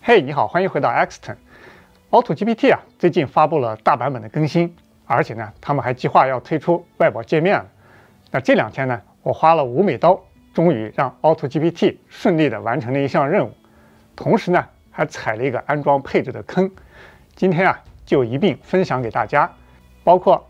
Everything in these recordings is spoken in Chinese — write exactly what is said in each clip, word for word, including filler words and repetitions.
嘿， hey, 你好，欢迎回到 Axton。AutoGPT 啊，最近发布了大版本的更新，而且呢，他们还计划要推出外包界面了。那这两天呢，我花了五美刀，终于让 AutoGPT 顺利的完成了一项任务，同时呢，还踩了一个安装配置的坑。今天啊，就一并分享给大家，包括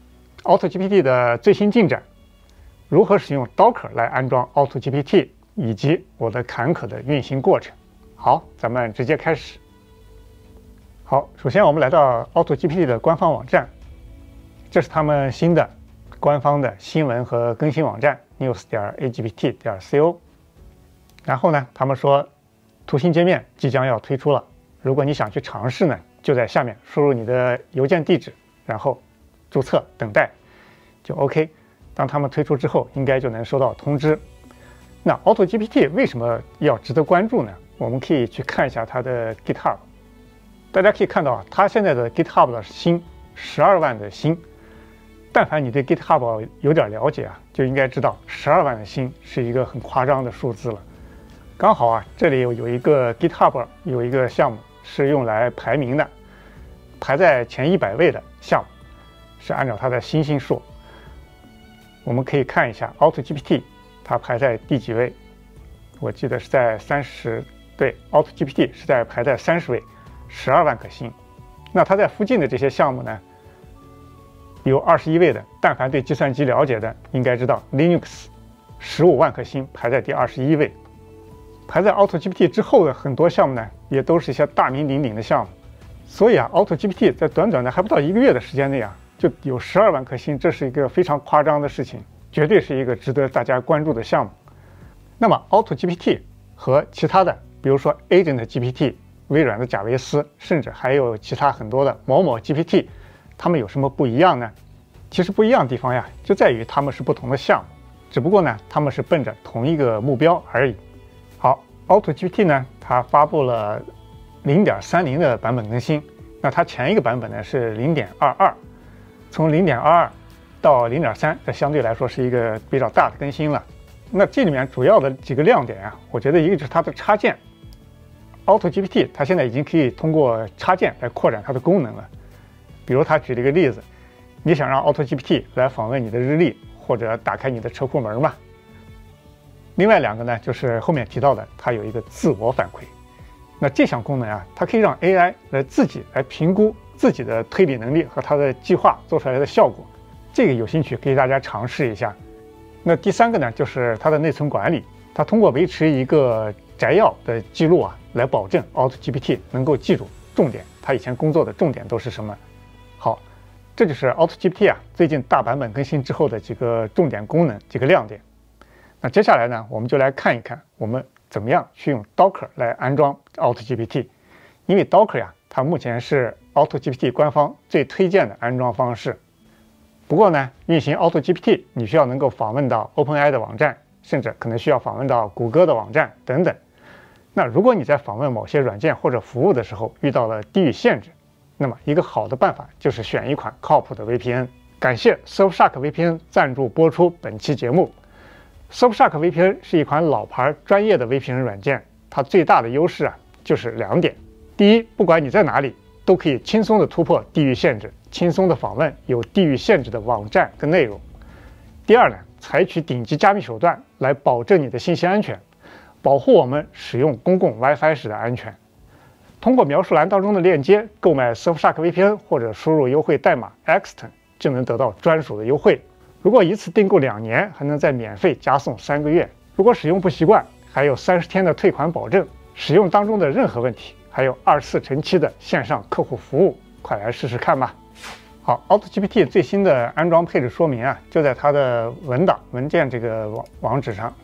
AutoGPT 的最新进展，如何使用 Docker 来安装 AutoGPT， 以及我的坎坷的运行过程。好，咱们直接开始。好，首先我们来到 AutoGPT 的官方网站，这是他们新的官方的新闻和更新网站 news 点 a g p t 点 co。然后呢，他们说图形界面即将要推出了，如果你想去尝试呢，就在下面输入你的邮件地址，然后注册等待就 OK。当他们推出之后，应该就能收到通知。那 AutoGPT 为什么要值得关注呢？我们可以去看一下它的 GitHub， 大家可以看到啊，它现在的 GitHub 的星十二万的星。但凡你对 GitHub 有点了解啊，就应该知道十二万的星是一个很夸张的数字了。刚好啊，这里有有一个 GitHub 有一个项目是用来排名的，排在前一百位的项目是按照它的星星数。我们可以看一下 AutoGPT 它排在第几位，我记得是在三十。对 ，AutoGPT 是在排在三十位，十二万颗星。那它在附近的这些项目呢，有二十一位的。但凡对计算机了解的，应该知道 Linux 十五万颗星排在第二十一位。排在 AutoGPT 之后的很多项目呢，也都是一些大名鼎鼎的项目。所以啊 ，AutoGPT 在短短的还不到一个月的时间内啊，就有十二万颗星，这是一个非常夸张的事情，绝对是一个值得大家关注的项目。那么 AutoGPT 和其他的，比如说 AgentGPT、微软的贾维斯，甚至还有其他很多的某某 G P T， 它们有什么不一样呢？其实不一样的地方呀，就在于它们是不同的项目，只不过呢，它们是奔着同一个目标而已。好 ，AutoGPT 呢，它发布了 零点三零 的版本更新，那它前一个版本呢是 零点二二， 从 零点二二 到 零点三， 这相对来说是一个比较大的更新了。那这里面主要的几个亮点啊，我觉得一个就是它的插件。AutoGPT 它现在已经可以通过插件来扩展它的功能了。比如他举了一个例子，你想让 AutoGPT 来访问你的日历，或者打开你的车库门嘛。另外两个呢，就是后面提到的，它有一个自我反馈。那这项功能啊，它可以让 A I 来自己来评估自己的推理能力和它的计划做出来的效果。这个有兴趣可以大家尝试一下。那第三个呢，就是它的内存管理，它通过维持一个摘要的记录啊，来保证 AutoGPT 能够记住重点，它以前工作的重点都是什么。好，这就是 AutoGPT 啊最近大版本更新之后的几个重点功能，几个亮点。那接下来呢，我们就来看一看我们怎么样去用 Docker 来安装 AutoGPT。因为 Docker 呀，它目前是 AutoGPT 官方最推荐的安装方式。不过呢，运行 AutoGPT 你需要能够访问到 OpenAI 的网站，甚至可能需要访问到谷歌的网站等等。那如果你在访问某些软件或者服务的时候遇到了地域限制，那么一个好的办法就是选一款靠谱的 V P N。感谢 Surfshark V P N 赞助播出本期节目。Surfshark V P N 是一款老牌专业的 V P N 软件，它最大的优势啊就是两点：第一，不管你在哪里，都可以轻松的突破地域限制，轻松的访问有地域限制的网站跟内容。第二呢，采取顶级加密手段来保证你的信息安全，保护我们使用公共 WiFi 时的安全。通过描述栏当中的链接购买 Surfshark V P N 或者输入优惠代码 Axton 就能得到专属的优惠。如果一次订购两年，还能再免费加送三个月。如果使用不习惯，还有三十天的退款保证。使用当中的任何问题，还有二十四乘七的线上客户服务，快来试试看吧。好 ，AutoGPT 最新的安装配置说明啊，就在它的文档文件这个网网址上。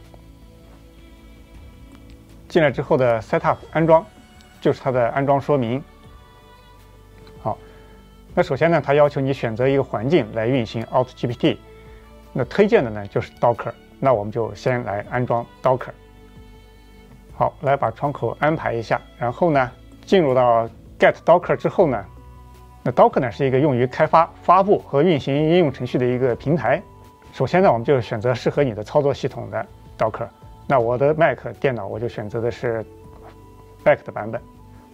进来之后的 Setup 安装，就是它的安装说明。好，那首先呢，它要求你选择一个环境来运行 AutoGPT， 那推荐的呢就是 Docker， 那我们就先来安装 Docker。好，来把窗口安排一下，然后呢，进入到 Get Docker 之后呢，那 Docker 呢是一个用于开发、发布和运行应用程序的一个平台。首先呢，我们就选择适合你的操作系统的 Docker。那我的 Mac 电脑我就选择的是 Mac 的版本。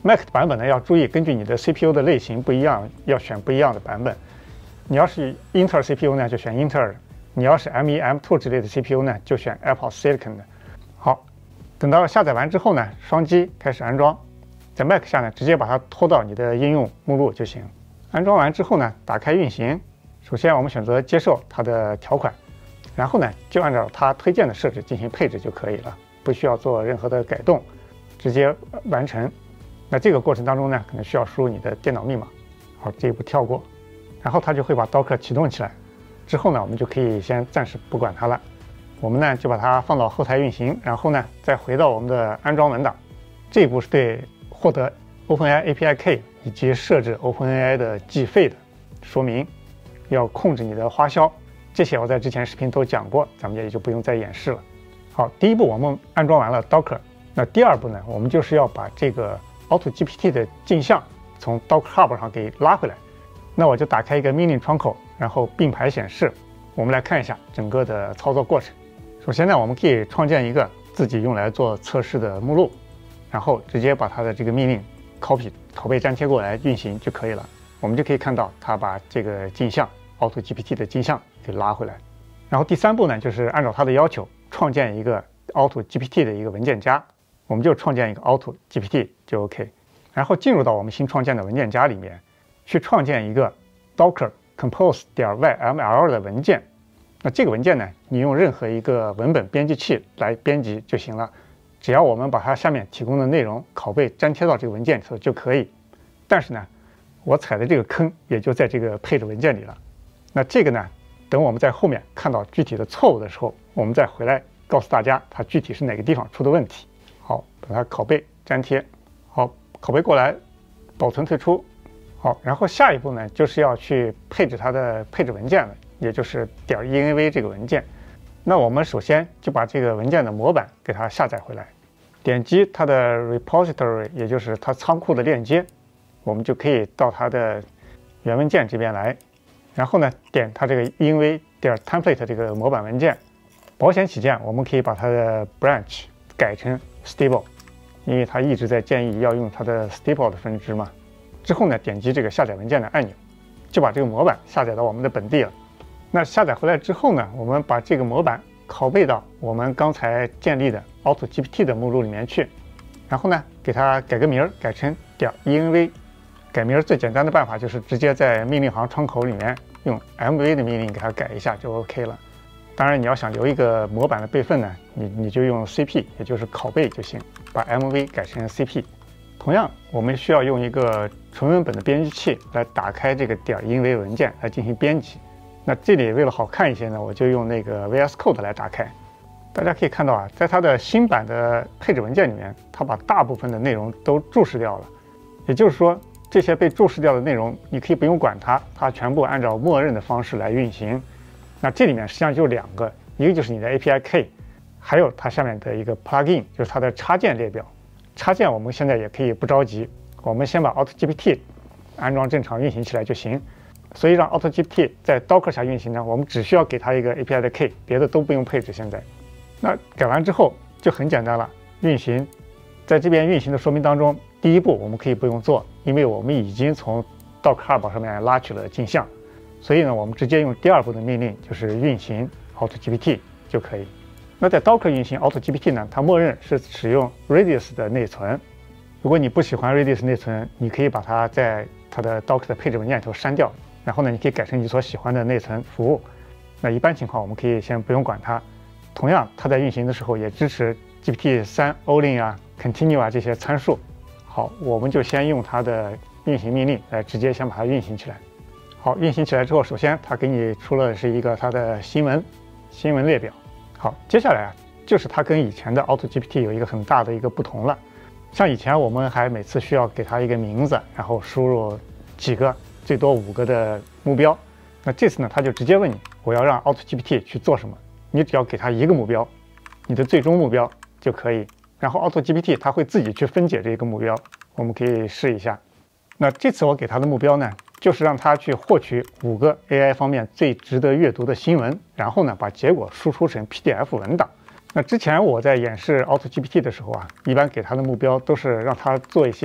Mac 的版本呢要注意，根据你的 C P U 的类型不一样，要选不一样的版本。你要是英特尔 C P U 呢，就选英特尔的；你要是 M 一 M 二 之类的 C P U 呢，就选 Apple Silicon 的。好，等到下载完之后呢，双击开始安装，在 Mac 下呢，直接把它拖到你的应用目录就行。安装完之后呢，打开运行。首先我们选择接受它的条款，然后呢，就按照它推荐的设置进行配置就可以了，不需要做任何的改动，直接完成。那这个过程当中呢，可能需要输入你的电脑密码。好，这一步跳过，然后它就会把 Docker 启动起来。之后呢，我们就可以先暂时不管它了。我们呢就把它放到后台运行，然后呢再回到我们的安装文档。这一步是对获得 OpenAI A P I Key 以及设置 OpenAI 的计费的说明，要控制你的花销。这些我在之前视频都讲过，咱们也就不用再演示了。好，第一步我们安装完了 Docker， 那第二步呢，我们就是要把这个 AutoGPT 的镜像从 Docker Hub 上给拉回来。那我就打开一个命令窗口，然后并排显示。我们来看一下整个的操作过程。首先呢，我们可以创建一个自己用来做测试的目录，然后直接把它的这个命令 copy 拷贝粘贴过来运行就可以了。我们就可以看到它把这个镜像 AutoGPT 的镜像给拉回来。然后第三步呢，就是按照它的要求创建一个 AutoGPT 的一个文件夹，我们就创建一个 AutoGPT 就 OK。然后进入到我们新创建的文件夹里面，去创建一个 Docker Compose 点 Y M L 的文件。那这个文件呢，你用任何一个文本编辑器来编辑就行了，只要我们把它下面提供的内容拷贝粘贴到这个文件里头就可以。但是呢，我踩的这个坑也就在这个配置文件里了。那这个呢，等我们在后面看到具体的错误的时候，我们再回来告诉大家它具体是哪个地方出的问题。好，把它拷贝粘贴，好，拷贝过来，保存退出。好，然后下一步呢，就是要去配置它的配置文件了，也就是点 .env 这个文件。那我们首先就把这个文件的模板给它下载回来，点击它的 repository， 也就是它仓库的链接，我们就可以到它的原文件这边来，然后呢，点它这个 env 点 template 这个模板文件。保险起见，我们可以把它的 branch 改成 stable， 因为它一直在建议要用它的 stable 的分支嘛。之后呢，点击这个下载文件的按钮，就把这个模板下载到我们的本地了。那下载回来之后呢，我们把这个模板拷贝到我们刚才建立的 AutoGPT 的目录里面去，然后呢，给它改个名儿，改成点 .env。改名儿最简单的办法就是直接在命令行窗口里面用 M V 的命令给它改一下就 OK 了。当然，你要想留一个模板的备份呢，你你就用 C P， 也就是拷贝就行，把 M V 改成 C P。同样，我们需要用一个纯文本的编辑器来打开这个点 .env 文件来进行编辑。那这里为了好看一些呢，我就用那个 V S Code 来打开。大家可以看到啊，在它的新版的配置文件里面，它把大部分的内容都注释掉了。也就是说，这些被注释掉的内容，你可以不用管它，它全部按照默认的方式来运行。那这里面实际上就两个，一个就是你的 A P I Key， 还有它下面的一个 plugin， 就是它的插件列表。插件我们现在也可以不着急，我们先把 AutoGPT 安装正常运行起来就行。所以让 AutoGPT 在 Docker 下运行呢，我们只需要给它一个 A P I 的 key， 别的都不用配置。现在，那改完之后就很简单了，运行。在这边运行的说明当中，第一步我们可以不用做，因为我们已经从 Docker Hub 上面拉取了镜像，所以呢，我们直接用第二步的命令，就是运行 AutoGPT 就可以。那在 Docker 运行 AutoGPT 呢，它默认是使用 Redis 的内存。如果你不喜欢 Redis 内存，你可以把它在它的 Docker 的配置文件里头删掉，然后呢，你可以改成你所喜欢的内存服务。那一般情况我们可以先不用管它。同样，它在运行的时候也支持 G P T 三 Olin 啊、Continue 啊这些参数。好，我们就先用它的运行命令来直接先把它运行起来。好，运行起来之后，首先它给你出了是一个它的新闻新闻列表。好，接下来啊，就是它跟以前的 AutoGPT 有一个很大的一个不同了。像以前我们还每次需要给它一个名字，然后输入几个，最多五个的目标。那这次呢，它就直接问你，我要让 AutoGPT 去做什么？你只要给它一个目标，你的最终目标就可以。然后 AutoGPT 它会自己去分解这个目标，我们可以试一下。那这次我给它的目标呢，就是让它去获取五个 A I 方面最值得阅读的新闻，然后呢，把结果输出成 P D F 文档。那之前我在演示 AutoGPT 的时候啊，一般给它的目标都是让它做一些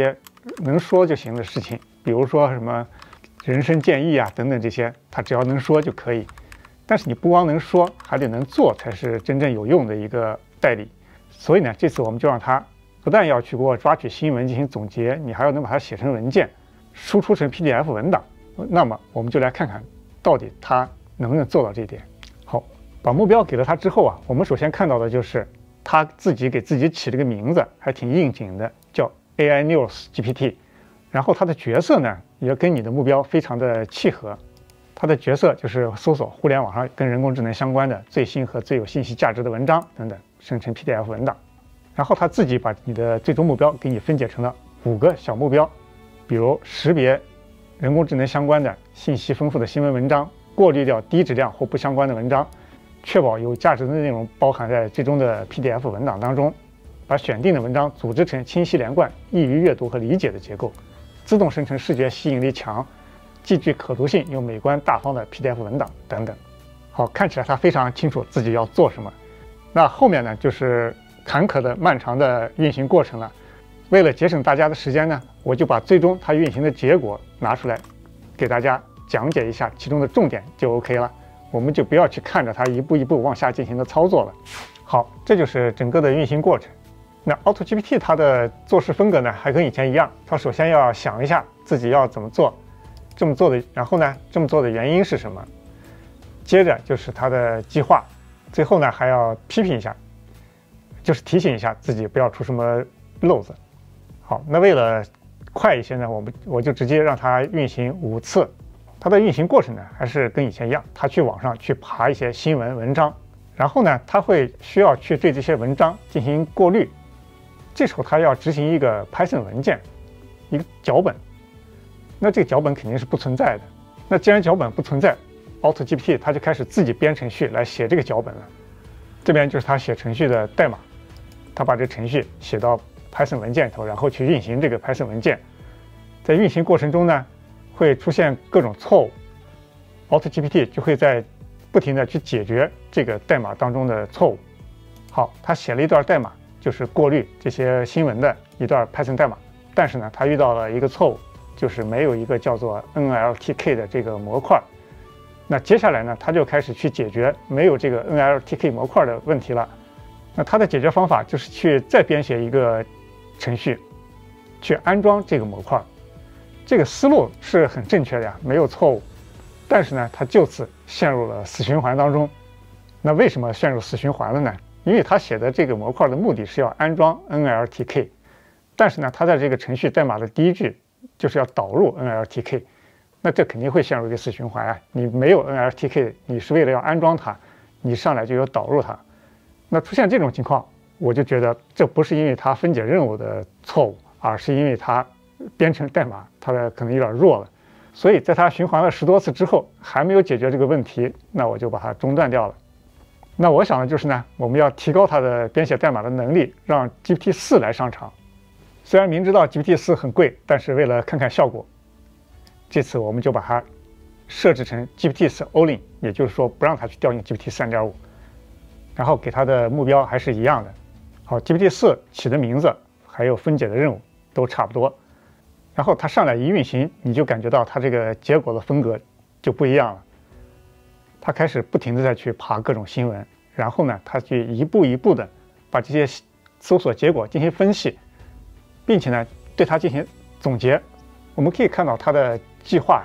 能说就行的事情，比如说什么人生建议啊等等这些，他只要能说就可以。但是你不光能说，还得能做，才是真正有用的一个代理。所以呢，这次我们就让他不但要去给我抓取新闻进行总结，你还要能把它写成文件，输出成 P D F 文档。那么我们就来看看到底他能不能做到这一点。好，把目标给了他之后啊，我们首先看到的就是他自己给自己起了个名字，还挺应景的，叫 A I News G P T。然后他的角色呢，也跟你的目标非常的契合。他的角色就是搜索互联网上跟人工智能相关的最新和最有信息价值的文章等等，生成 P D F 文档。然后他自己把你的最终目标给你分解成了五个小目标，比如识别人工智能相关的信息丰富的新闻文章，过滤掉低质量或不相关的文章，确保有价值的内容包含在最终的 P D F 文档当中，把选定的文章组织成清晰连贯、易于阅读和理解的结构，自动生成视觉吸引力强、既具可读性又美观大方的 P D F 文档等等。好，看起来他非常清楚自己要做什么。那后面呢，就是坎坷的漫长的运行过程了。为了节省大家的时间呢，我就把最终它运行的结果拿出来，给大家讲解一下其中的重点就 OK 了。我们就不要去看着它一步一步往下进行的操作了。好，这就是整个的运行过程。那 AutoGPT 它的做事风格呢，还跟以前一样，它首先要想一下自己要怎么做，这么做的，然后呢，这么做的原因是什么？接着就是它的计划，最后呢还要批评一下，就是提醒一下自己不要出什么漏子。好，那为了快一些呢，我们我就直接让它运行五次。它的运行过程呢，还是跟以前一样，它去网上去爬一些新闻文章，然后呢，它会需要去对这些文章进行过滤。这时候它要执行一个 Python 文件，一个脚本。那这个脚本肯定是不存在的。那既然脚本不存在 ，AutoGPT 它就开始自己编程序来写这个脚本了。这边就是它写程序的代码，它把这程序写到 Python 文件里头，然后去运行这个 Python 文件。在运行过程中呢，会出现各种错误 ，AutoGPT 就会在不停的去解决这个代码当中的错误。好，它写了一段代码，就是过滤这些新闻的一段 Python 代码，但是呢，它遇到了一个错误，就是没有一个叫做 N L T K 的这个模块。那接下来呢，它就开始去解决没有这个 N L T K 模块的问题了。那它的解决方法就是去再编写一个程序，去安装这个模块。这个思路是很正确的呀，没有错误。但是呢，它就此陷入了死循环当中。那为什么陷入死循环了呢？因为他写的这个模块的目的是要安装 N L T K， 但是呢，他在这个程序代码的第一句就是要导入 N L T K， 那这肯定会陷入一个死循环啊！你没有 N L T K， 你是为了要安装它，你上来就要导入它。那出现这种情况，我就觉得这不是因为它分解任务的错误，而是因为它编程代码它的可能有点弱了。所以在它循环了十多次之后，还没有解决这个问题，那我就把它中断掉了。那我想的就是呢，我们要提高它的编写代码的能力，让 G P T 四来上场。虽然明知道 G P T 四很贵，但是为了看看效果，这次我们就把它设置成 G P T 四 All-in， 也就是说不让它去调用 G P T 三点五， 然后给它的目标还是一样的。好 ，G P T 四起的名字还有分解的任务都差不多，然后它上来一运行，你就感觉到它这个结果的风格就不一样了。它开始不停地再去爬各种新闻，然后呢，它去一步一步的把这些搜索结果进行分析，并且呢，对它进行总结。我们可以看到它的计划，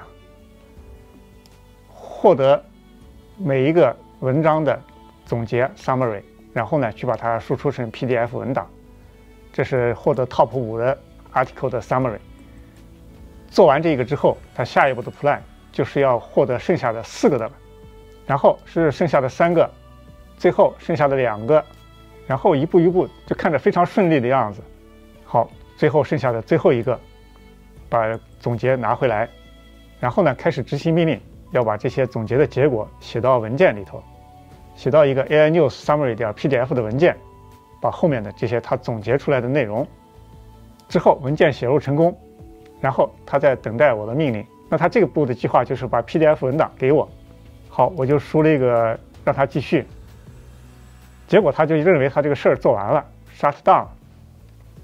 获得每一个文章的总结 summary， 然后呢，去把它输出成 P D F 文档。这是获得 top 五的 article 的 summary。做完这个之后，它下一步的 plan 就是要获得剩下的四个的。然后是剩下的三个，最后剩下的两个，然后一步一步就看着非常顺利的样子。好，最后剩下的最后一个，把总结拿回来，然后呢开始执行命令，要把这些总结的结果写到文件里头，写到一个 A I News Summary 点 P D F 的文件，把后面的这些他总结出来的内容，之后文件写入成功，然后他在等待我的命令。那他这个步的计划就是把 P D F 文档给我。好，我就输了一个让他继续，结果他就认为他这个事儿做完了 ，shut down。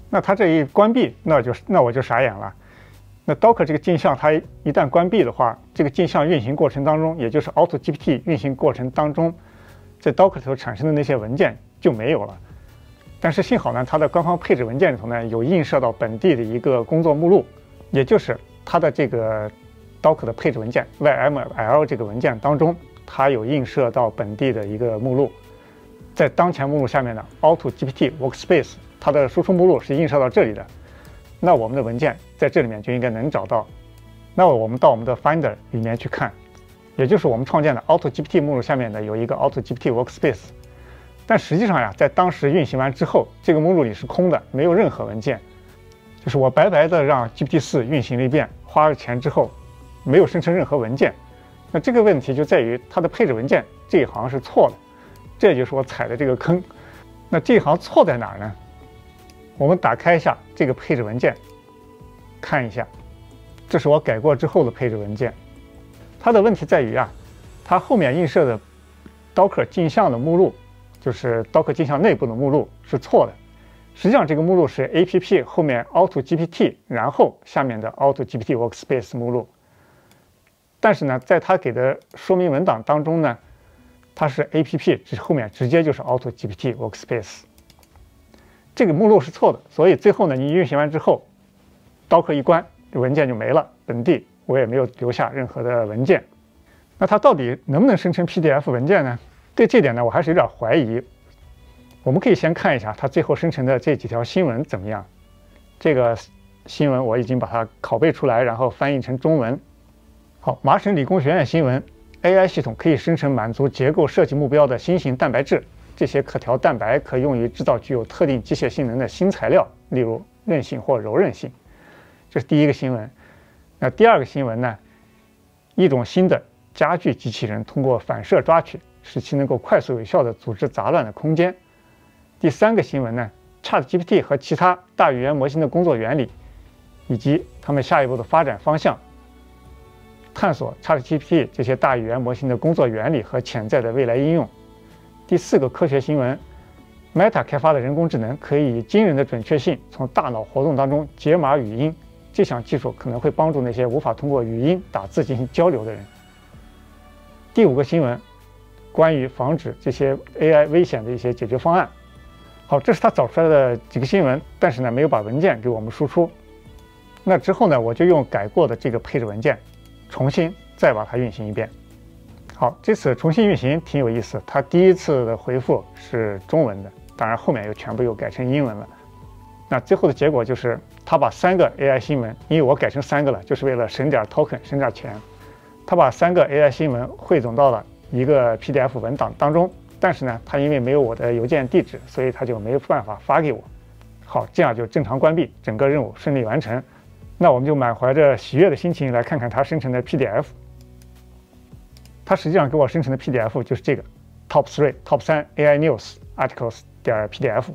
那它这一关闭，那就那我就傻眼了。那 Docker 这个镜像它一旦关闭的话，这个镜像运行过程当中，也就是 AutoGPT 运行过程当中，在 Docker 里头产生的那些文件就没有了。但是幸好呢，它的官方配置文件里头呢有映射到本地的一个工作目录，也就是它的这个 Docker 的配置文件 Y M L 这个文件当中，它有映射到本地的一个目录。在当前目录下面的 AutoGPT Workspace， 它的输出目录是映射到这里的。那我们的文件在这里面就应该能找到。那我们到我们的 Finder 里面去看，也就是我们创建的 AutoGPT 目录下面的有一个 AutoGPT Workspace。但实际上呀，在当时运行完之后，这个目录里是空的，没有任何文件。就是我白白的让 G P T 四 运行了一遍，花了钱之后，没有生成任何文件。那这个问题就在于它的配置文件这一行是错的，这就是我踩的这个坑。那这一行错在哪儿呢？我们打开一下这个配置文件，看一下，这是我改过之后的配置文件。它的问题在于啊，它后面映射的 Docker 镜像的目录，就是 Docker 镜像内部的目录是错的。实际上这个目录是 A P P 后面 AutoGPT， 然后下面的 AutoGPT Workspace 目录。但是呢，在它给的说明文档当中呢，它是 A P P 后面直接就是 AutoGPT Workspace。这个目录是错的，所以最后呢，你运行完之后 ，Docker 一关，文件就没了，本地我也没有留下任何的文件。那它到底能不能生成 P D F 文件呢？对这点呢，我还是有点怀疑。我们可以先看一下它最后生成的这几条新闻怎么样。这个新闻我已经把它拷贝出来，然后翻译成中文。好，麻省理工学院新闻 ：A I 系统可以生成满足结构设计目标的新型蛋白质。这些可调蛋白可用于制造具有特定机械性能的新材料，例如韧性或柔韧性。这是第一个新闻。那第二个新闻呢？一种新的家具机器人通过反射抓取，使其能够快速有效地组织杂乱的空间。第三个新闻呢 ？ChatGPT 和其他大语言模型的工作原理，以及它们下一步的发展方向。探索 ChatGPT 这些大语言模型的工作原理和潜在的未来应用。第四个科学新闻 ，Meta 开发的人工智能可以以惊人的准确性从大脑活动当中解码语音。这项技术可能会帮助那些无法通过语音打字进行交流的人。第五个新闻，关于防止这些 A I 危险的一些解决方案。好，这是他找出来的几个新闻，但是呢，没有把文件给我们输出。那之后呢，我就用改过的这个配置文件，重新再把它运行一遍。好，这次重新运行挺有意思。它第一次的回复是中文的，当然后面又全部又改成英文了。那最后的结果就是，它把三个 A I 新闻，因为我改成三个了，就是为了省点 token， 省点钱。它把三个 A I 新闻汇总到了一个 P D F 文档当中，但是呢，它因为没有我的邮件地址，所以它就没有办法发给我。好，这样就正常关闭，整个任务顺利完成。那我们就满怀着喜悦的心情来看看它生成的 P D F。它实际上给我生成的 P D F 就是这个 Top three Top 三 A I News Articles 点 P D F。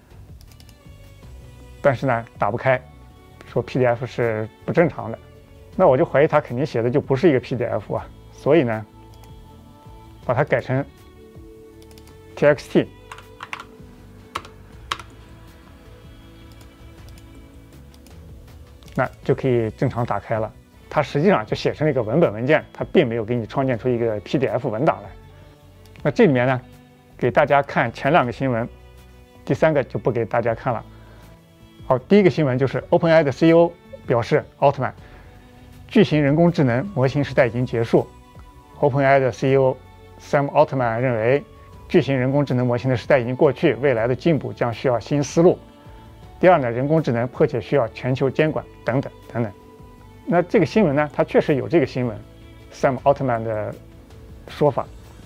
但是呢，打不开，说 P D F 是不正常的。那我就怀疑它肯定写的就不是一个 P D F 啊，所以呢，把它改成 T X T。那就可以正常打开了。它实际上就写成了一个文本文件，它并没有给你创建出一个 P D F 文档来。那这里面呢，给大家看前两个新闻，第三个就不给大家看了。好，第一个新闻就是 OpenAI 的 C E O 表示，奥特曼，巨型人工智能模型时代已经结束。OpenAI 的 C E O Sam Altman 认为，巨型人工智能模型的时代已经过去，未来的进步将需要新思路。第二呢，人工智能迫切需要全球监管等等等等。那这个新闻呢，它确实有这个新闻 ，Sam Altman 的说法。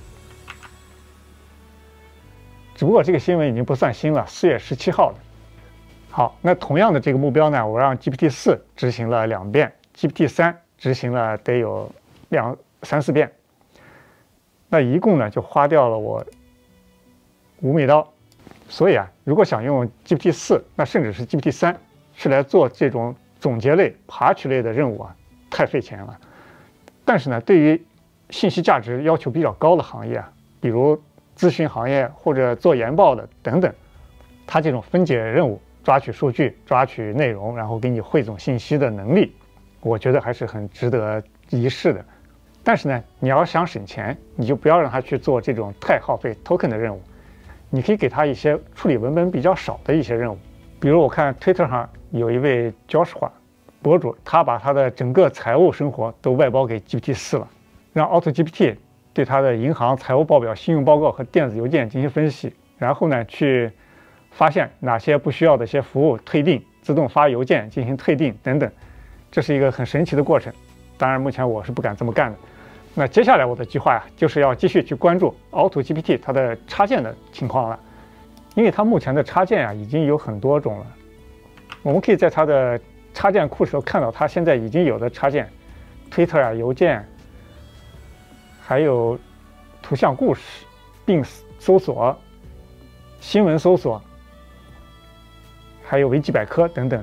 只不过这个新闻已经不算新了，四月十七号的。好，那同样的这个目标呢，我让 G P T 四 执行了两遍 ，G P T 三 执行了得有两三四遍。那一共呢，就花掉了我五美刀。所以啊，如果想用 G P T 四，那甚至是 G P T 三，是来做这种总结类、爬取类的任务啊，太费钱了。但是呢，对于信息价值要求比较高的行业啊，比如咨询行业或者做研报的等等，它这种分解任务抓取数据、抓取内容，然后给你汇总信息的能力，我觉得还是很值得一试的。但是呢，你要想省钱，你就不要让它去做这种太耗费 token 的任务，你可以给它一些处理文本比较少的一些任务。比如我看 Twitter 上有一位 Joshua 博主，他把他的整个财务生活都外包给 G P T 四了，让 AutoGPT 对他的银行财务报表、信用报告和电子邮件进行分析，然后呢去发现哪些不需要的一些服务退订，自动发邮件进行退订等等，这是一个很神奇的过程。当然，目前我是不敢这么干的。那接下来我的计划呀，就是要继续去关注 AutoGPT 它的插件的情况了，因为它目前的插件啊已经有很多种了。我们可以在它的插件库时候看到，它现在已经有的插件 ，Twitter 啊、邮件，还有图像故事、并搜索、新闻搜索，还有维基百科等等，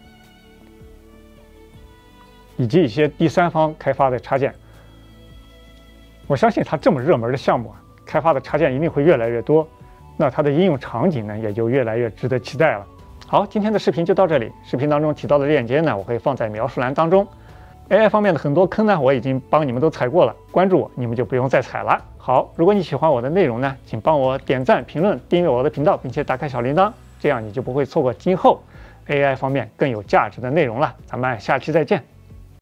以及一些第三方开发的插件。我相信它这么热门的项目啊，开发的插件一定会越来越多，那它的应用场景呢，也就越来越值得期待了。好，今天的视频就到这里。视频当中提到的链接呢，我会放在描述栏当中。A I 方面的很多坑呢，我已经帮你们都踩过了，关注我，你们就不用再踩了。好，如果你喜欢我的内容呢，请帮我点赞、评论、订阅我的频道，并且打开小铃铛，这样你就不会错过今后 A I 方面更有价值的内容了。咱们下期再见。